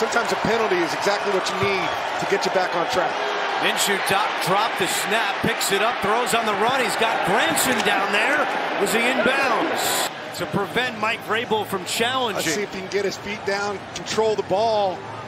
Sometimes a penalty is exactly what you need to get you back on track. Minshew dropped the snap, picks it up, throws on the run. He's got Granson down there. Was he inbounds? To prevent Mike Vrabel from challenging. Let's see if he can get his feet down, control the ball.